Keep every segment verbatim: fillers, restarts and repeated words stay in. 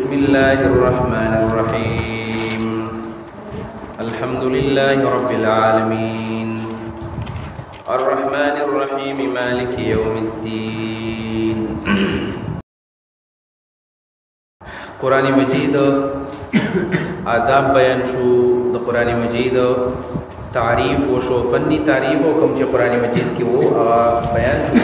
بسم الله الرحمن الرحيم الحمد لله رب العالمين الرحمن الرحيم مالك يوم الدين قرآن مجید آداب بیان شو د قرآن مجید تعریف و شو فنی تعریف و کم چې قرآن مجید کی وہ بیان شو.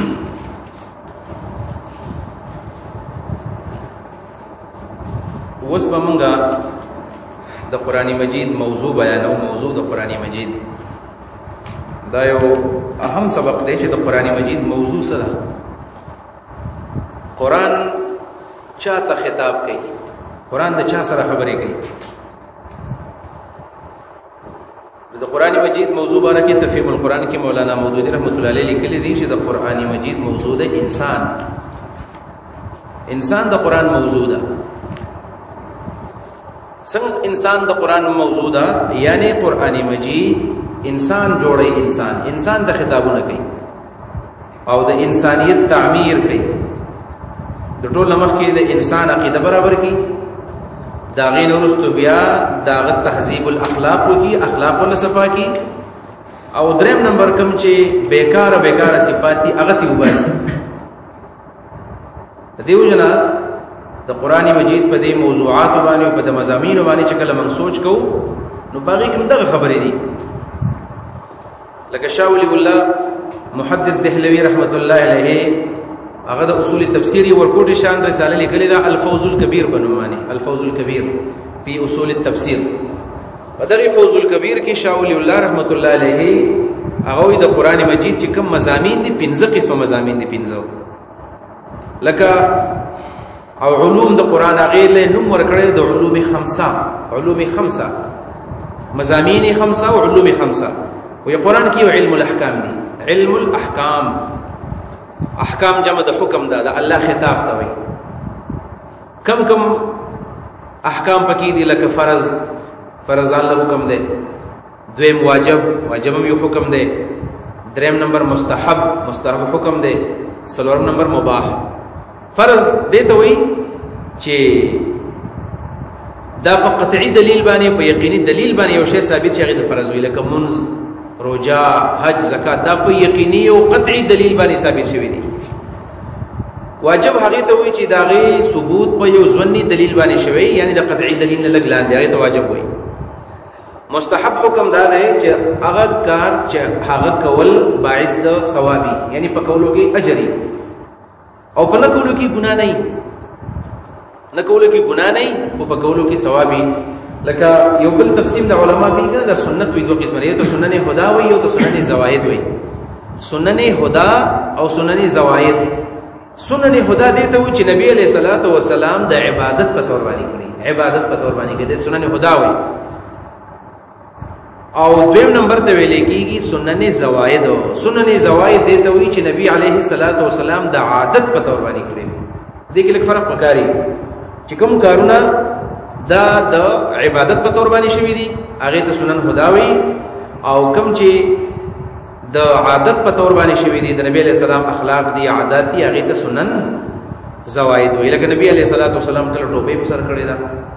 وس بمنگا د قرآن مجید موضوع بیانو. موضوع د قرآن مجید دا یو اهم سبق دی چې د قرآن مجید موضوع سره قرآن چا ته خطاب کوي، قرآن د چا سره خبرې کوي. د قرآن مجید موضوع باندې کې تفهیم القرآن کې مولانا مودودی رحمت الله علیه لیکلي دي چې د قرآن مجید موضوع د انسان انسان د قرآن موضوع ده. څنګه انسان د قرآن موضوع ده؟ یعنی قرآن مجید انسان جوړي، انسان انسان د خطابونه کوي او د انسانیت تعمیر کوي. د ټول مخ کې د انسان عقیده برابر کی، دا غین ورستو بیا دا غ تهذیب الاخلاق کی، اخلاق ول صفا کی، او دریم نمبر کم چې بیکار بیکار صفات دي هغه تی وباسي. دیو جنا د قرآن مجید په دې موضوعات باندې په د مضامین باندې چې کله من سوچ کو نو باغی کوم دغه خبرې دي. لکه شاه ولی الله محدث دهلوی رحمت الله علیه هغه د اصول تفسیر ورکوټی شان رساله لیکلې ده الفوز الکبیر بنومانی، الفوز الکبیر فی اصول التفسیر. په دغه فوز الکبیر کې شاه ولی الله رحمت الله علیه هغه د قرآن مجید چې کوم مضامین دي پنځه قسم مضامین دي، پنځه لکه او علوم د قرآن هغه له نوم ورکړی د علوم خمسه، علوم خمسه مضامین خمسه او علوم خمسه. وی قرآن کې علم الاحکام دي، علم الاحکام، احکام جمع د حکم ده، د الله خطاب ته وي. کم کم احکام پکې دي لکه فرض، فرضان له حکم ده. دویم واجب، واجب هم یو حکم ده. دریم نمبر مستحب، مستحب حکم ده. څلورم نمبر مباح. فرض دیته وي چې دا په قطعي دلیل باندې، په یقیني دلیل باندې یو شی ثابت شي، هغه د فرض وي. لکه منځ، روزه، حج، زکات، دا په یقیني او قطعي دلیل باندې ثابت شوی دي. واجب هغه ته وي چې دا غي ثبوت په یو ځونی دلیل باندې شوی، یعنی د قطعي دلیل نه لګلان دی، هغه ته واجب وي. مستحب حکم دا دی چې هغه کار چې هغه کول باعث د ثوابي، یعنی په کولو کې اجر او په نه کولو کې ګناه نه، نه کولو کې ګناه نه او په کولو کې ثوابي. لکه یو بل تقسیم د علما کوي کنه د سنت وی دوه قسمه دي، ته سنن هدا وی او ته سنن زوائد وی. سنن هدا او سنن زوائد. سنن هدا دي ته وی چې نبی علیہ الصلوۃ والسلام د عبادت په تور باندې کړی، عبادت په تور باندې کړی، سنن هدا وی. او دویم نمبر ته ویل کېږي سنن زوائد. سنن زوائد دي ته وی چې نبی علیہ الصلوۃ والسلام د عادت په تور باندې کړی. دې کې لږ فرق وکاري چې کوم کارونه دا د عبادت په تور باندې شوی دي هغه ته سنن هداوی، او کوم چې د عادت په تور باندې شوی دي د نبی علیہ السلام اخلاق دي، عادت دي، هغه ته سنن زوائد وی. لکه نبی علیہ الصلوۃ والسلام کله ټوپۍ په سر کړی دا،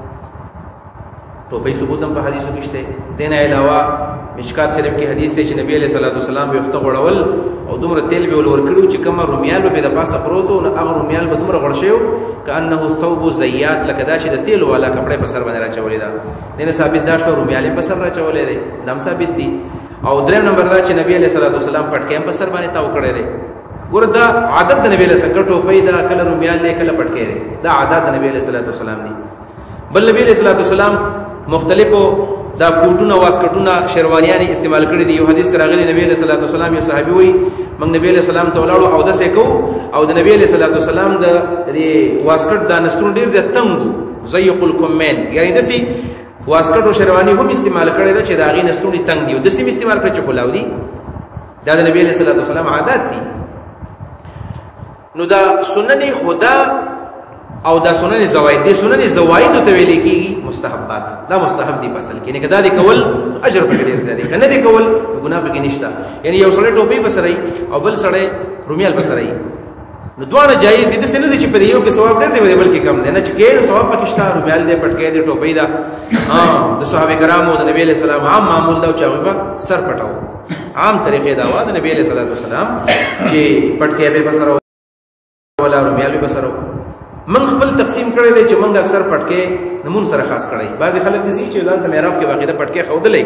ټوپۍ ثبوت هم په حدیثو کې شته. دین علاوه مشکات شریف کې حدیث دی چې نبی علیہ الصلوۃ والسلام یو وخت غړول او دومره تیل به ور کړو چې کوم رومیال به د پاسه پروتو نو هغه رومیال به دومره غړ شو کانه ثوب زیات، لکه دا چې د تیل والا کپڑے په سر باندې راچولې ده. دین ثابت دا شو رومیال په سر راچولې ده، دم ثابت دي. او دریم نمبر دا چې نبی علیہ الصلوۃ والسلام پټکې په سر باندې تاو کړی ده. وردا عادت د نبی علیہ الصلوۃ ټوپۍ دا کله رومیال نه کله پټکې ده، دا عادت د نبی علیہ الصلوۃ والسلام دي. بل نبی علیہ الصلوۃ والسلام مختلفو دا کوټونه واسکټونه شیروانیانی استعمال کړی دي. یو حدیث راغلی نبی علیہ الصلوۃ والسلام یو صحابي وی موږ نبی علیہ السلام ته ولاړو او داسې کو او د نبی علیہ الصلوۃ والسلام د دې واسکټ دا نستون ډیر د تنګو ضيق الكمين، یعنی داسې واسکټ او شیروانی هم استعمال کړی دا چې دا غي نستون تنګ دي او داسې استعمال کړی چې کولاو دي. دا د نبی علیہ الصلوۃ والسلام عادت دي. نو دا سنن هدا او دا سنن زوائد دي. سنن زوائد ته ویل کېږي مستحبات، دا مستحب دي په اصل کې، نه کدا دي کول اجر پکې ډیر زیات دي، کنه دي کول ګناه پکې نشته. یعنی یو سړی ټوپۍ بسرای او بل سړی رومیال بسرای، نو دوانه جایز دي څه نه دي چې په یو کې ثواب ډېر دی بلکې کم دی نه چې کې ثواب پکې شته رومال دی پټکې دی ټوپۍ دا ها د صحابه کرامو د نبی له سلام عام معمول دا چې هغه سر پټاو عام طریقې دا و د نبی له سلام چې پټکې به بسرو ولا رومال به بسرو من خپل تقسیم کړی دی چې موږ اکثر پټکې نمون سره خاص کړی بعضی خلک دي چې ځان سره محراب کې واقعي پټکې خودلې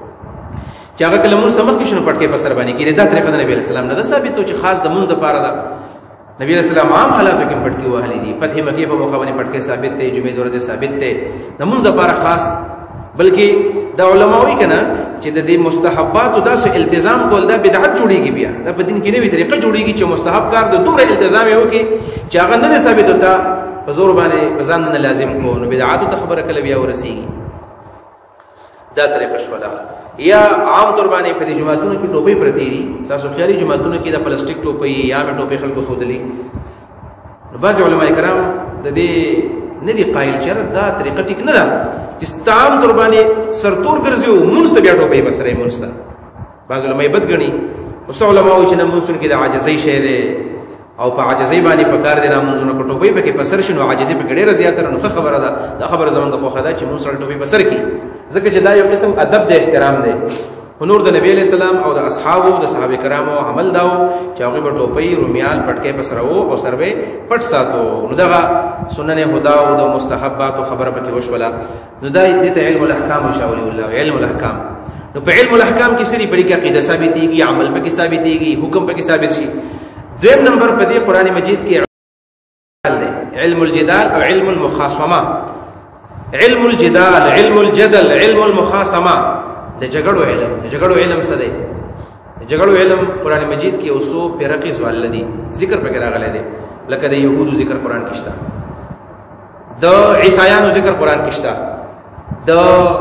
چې هغه کله مستمخ کې شنو پټکې په سر باندې کې دا طریقه د نبی له سلام نه ثابت او چې خاص د مونږ د پاره ده نبی علیہ السلام عام خلافه کې پټکی وهلې دي فتح مکه په موقع باندې پټکی ثابت دی جمعې دورې ثابت دی نمونږ لپاره خاص بلکې د علماوی کنه چې د دې مستحبات او داسې التزام کول دا بدعت جوړیږي بیا دا په دین کې نوې طریقه جوړیږي چې مستحب کار د دوره التزام یو کې چې هغه نه ثابت وتا په زور باندې بزان نه لازم کو نو بدعات ته خبره کله بیا ورسیږي دا طریقه شولا یا عام طور باندې په دې جماعتونو کې ټوپۍ پرتی دي تاسو خیالي جماعتونو کې د پلاستیک ټوپۍ یا د ټوپۍ خلکو خودلې نو بعض علماء کرام د دې نه دي قایل چې دا طریقه ټیک نه ده چې ستام طور باندې سرتور ګرځيو مونږ ته بیا ټوپۍ بسره مونږ ته بعض علماء بد غني اوس علماء چې نه مونږ کې د عاجزۍ شی ده او په عاجزۍ باندې په کار دي نه مونږ نه ټوپۍ به کې بسر شنو عاجزۍ په ډېر زیاتره نو خبره ده دا خبره زمونږ په خدا چې مونږ سره ټوپۍ بسر کی ځکه چې دا یو قسم ادب د احترام دی نور د نبی علیہ السلام او د اصحابو د صحابه کرامو عمل داو چې هغه په ټوپۍ رومیال پټکې په سره وو او سروي پټ ساتو نو دا سنن خدا او د مستحبات خبره پکې وشوله نو دا د علم الاحکام شاول الله علم الاحکام نو په علم الاحکام کې سری پړي کې عقیده ثابتېږي عمل پکې ثابتېږي حکم پکې ثابت شي دویم نمبر په دې قران مجید کې علم الجدال او علم المخاصمه علم الجدال علم الجدل علم المخاصمه د جګړو علم د جګړو علم څه دی د جګړو علم قران مجید کې اوسو پیرقي سوال لدی ذکر پکې راغلی دی لکه د يهودو ذکر قران کې شته د عیسایانو ذکر قران کې شته د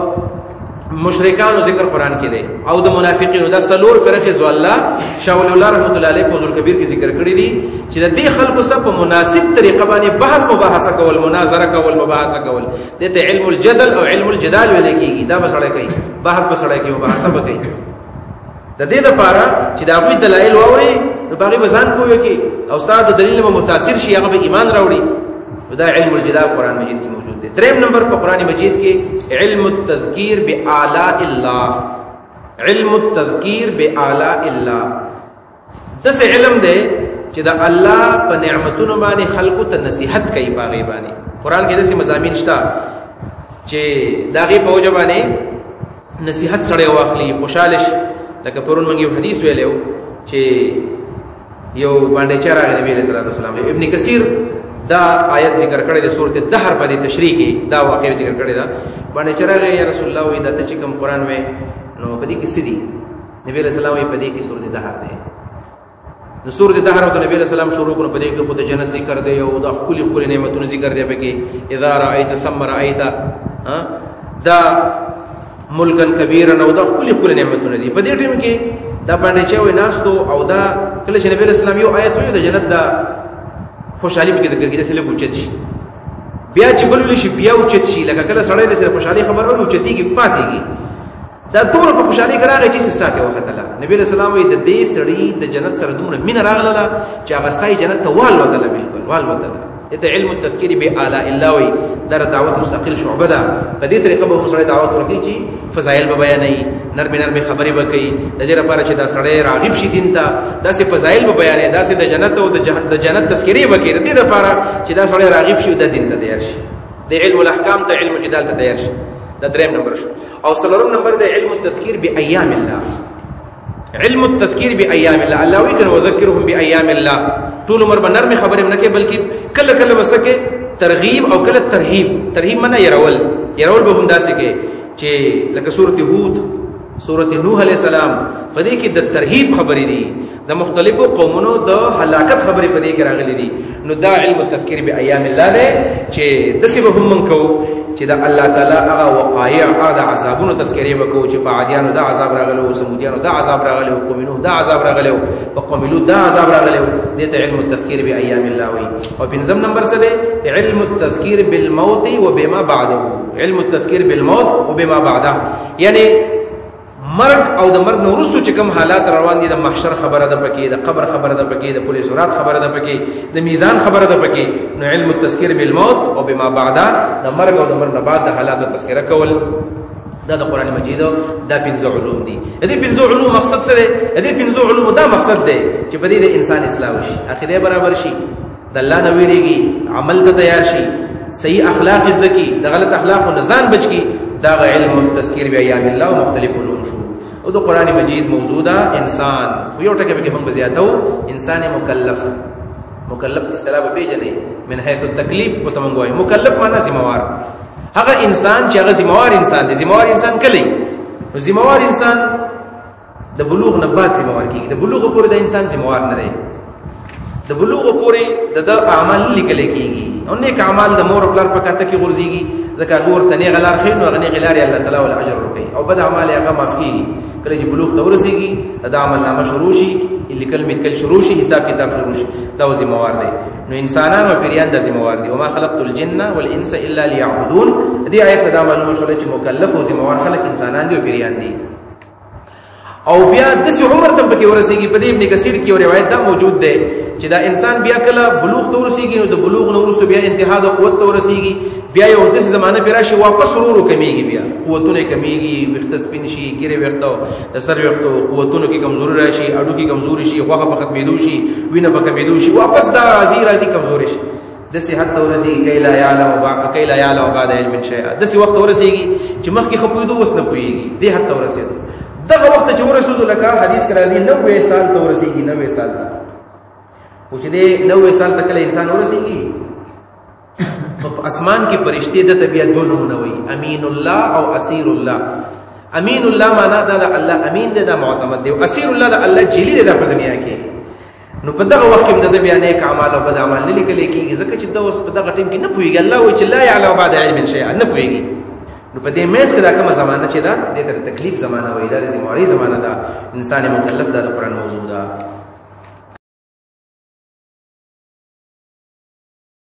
مشرکانو ذکر قران کې دی او د منافقینو د سلور فرقه زو الله شاول الله رحمت الله علیه فضل کبیر کې ذکر کړی دي چې د دې خلکو سره په مناسب طریقه باندې بحث مباحثه کول مناظره کول مباحثه کول دته علم الجدل او علم الجدال ویل کېږي دا بسړی کوي بحث بسړی کوي مباحثه کوي د دې لپاره چې دا غوي دلایل ووري نو باغی بزان کوی کې او استاد د دلیل په متاثر شي هغه به ایمان راوړي دا علم الجدال قران مجید کې موجود دی دریم نمبر په قران مجید کې علم التذکیر بآلاء الله علم التذکیر بآلاء الله دغه علم دی چې دا الله په نعمتونو باندې خلقو ته نصيحت کوي باغی باندې قران کې داسې مضامین شته چې داغي په وجه باندې نصيحت سره واخلي خوشاله شي لکه پرون موږ یو حدیث ویلو چې یو باندې چرغ نبی صلی الله علیه وسلم ابن کثیر دا آیت ذکر کړی د سورته دهر په تشریح کې دا واقع ذکر کړی دا باندې چرغ یا رسول الله وی دا چې کوم قران وې نو په دې کې سړي نبی صلی الله علیه وسلم په دې کې سورته دهر ده نو سورته دهر او نبی صلی الله علیه وسلم شروع کړو په دې کې خود جنت ذکر دی او د خپل خپل نعمتونو ذکر دی په کې اذا رايت ثم رايت ها دا ملکن کبیرا او د خپل خپل نعمتونو دي په دې ټیم کې دا باندې چې وې ناستو او دا کله چې نبی صلی الله علیه وسلم یو آیت وی د جنت دا خوشحالي به ذکر کیږي چې له بوچت شي بیا چې بل شي بیا اوچت شي لکه کله سړی د سره خوشحالي خبر اوري اوچتيږي پاسيږي دا دومره په خوشحالي کراږي چې ساته وخت الله نبی رسول الله د دې سړی د جنت سره دومره مين راغله چې هغه سای جنت ته وال وته بالکل وال وته ته علم التذکیر بآلاء الله وی در دعوت مستقل شعبه ده په دې طریقه به سړی دعوت ورکړي چې فضایل به بیانې نرم نرم خبرې وکړي د دې لپاره چې دا سړی راغب شي دین ته داسې فضایل به بیانې داسې د جنت او د جنت تذکری وکړي د دې لپاره چې دا سړی راغب شي د دین ته تیار شي د علم الاحکام ته علم الجدال ته تیار شي دا دریم نمبر شو او څلورم نمبر د علم التذکیر بایام الله علم التذکیر بایام الله الله وی کنه وذکرهم بایام الله ټول عمر به نرمه خبرې نه کې بلکې کله کله وسکه ترغیب او کله ترهیب ترهیب معنی يرول يرول به همداسې کې چې لکه سورته هود سورته نوح علیہ السلام په دې کې د ترهیب خبرې دي د مختلفو قومونو د هلاکت خبرې په دې کې راغلي دي نو دا علم التذکیر بایام الله ده چې دسه به هم منکو چې دا الله تعالی هغه وقایع هغه عذابونو تذکرې وکړو چې په عادیانو دا عذاب راغلو سمودیانو دا عذاب راغلو قومینو دا عذاب راغلو په قوملو دا عذاب راغلو دې ته علم التذکیر بایام الله وي او پنځم نمبر څه ده علم التذکیر بالموت وبما بعده علم التذکیر بالموت وبما بعده یعنی مرګ او د مرګ نو وروسته چې کوم حالات روان دي د محشر خبره ده پکې د قبر خبره ده پکې د پولیس رات خبره ده پکې د میزان خبره ده پکې نو علم التذکیر بالموت او بما بعد د مرګ او د مرګ نه بعد د حالات تذکرہ کول دا د قران مجید دا پنځه علوم دي. دې پنځه علوم مقصد څه دی؟ دې پنځه علوم دا مقصد دی چې په دې د انسان اصلاح وشي، عقیده برابر شي، د الله نه ویریږي، عمل ته تیار شي، صحیح اخلاق زده کی، د غلط اخلاق او نزان بچ کی. دا علم التذکیر بیان الله او مختلف علوم شو. او د قران مجید موجوده انسان یو ټکی به موږ زیاتو انسان مکلف. مکلف اصطلاح به پیژنې من حيث التکلیف او تمنګوي. مکلف معنا ذمہوار، هغه انسان چې هغه ذمہوار انسان دی. ذمہوار انسان کله نو ذمہوار انسان د بلوغ نه بعد ذمہوار کیږي. د بلوغ پورې د انسان ذمہوار نه دی. د بلوغ پورې د اعمال لیکل کیږي او نیک اعمال د مور خپل په کاته کې غورځيږي. ځکه ګور تنه غلار خین او غنی غلار الله تعالی ول اجر ورکړي او بد اعمال هغه معاف کیږي. کله چې بلوغ ته ورسیږي دا عمل نامه شروع شي، لیکل میکل شروع شي، حساب کتاب شروع شي. دا ذمہوار دی. نو انسانان او پیریان د ذمہوار دي. وما خلقت الجن والانس الا ليعبدون. دې آیت دا معلومه شول چې مکلف او ذمہوار خلق انسانان دي او پیریان دي. او بیا د عمر ته پکې ورسیږي. په دې ابن کثیر کې یو روایت دا موجود ده چې دا انسان بیا کله بلوغ ته ورسیږي نو د بلوغ نو وروسته بیا انتها د قوت ته ورسیږي. بیا یو ځل زمانه پر راشي واپس ورورو کمیږي، بیا قوتونه کمیږي، وخت سپین شي، ګیره ورته د سر وختو قوتونو کې کمزوري راشي، اډو کې کمزوري شي، غوغه په ختمېدو شي، وینه په کمېدو شي، واپس دا راځي راځي کمزوري شي. د صحت ته ورسیږي کایلا یعلم بعد کایلا یعلم بعد علم شیئا. د څه وخت ورسیږي چې مخکې خپویدو وس نه پويږي. دې حد ته ورسېدو. دغه وخت چې ورسېدو لکه حدیث کې راځي نوے سال ته ورسیږي. نوے سال ته او چې دې نوے سال ته کله انسان ورسیږي په اسمان کې فرشتي د طبيعت دوه نمونه وي، امین الله او اسیر الله. امین الله معنا دا د الله امین دی، دا معتمد دی. او اسیر الله د الله جلی دی په دنیا کې. نو په دغه وخت کې د بیا نیک اعمال او بد اعمال لیکل کېږي. ځکه چې دا اوس په دغه ټیم کې نه پويږي. الله وایي چې لا يعلم بعد علم شيئا، نه پويږي. نو په دې مېز کې دا کومه زمانہ چې دا د تکلیف زمانہ وایي، دا د ذمہواری زمانہ دا. انسان مکلف دا د قران موضوع ده.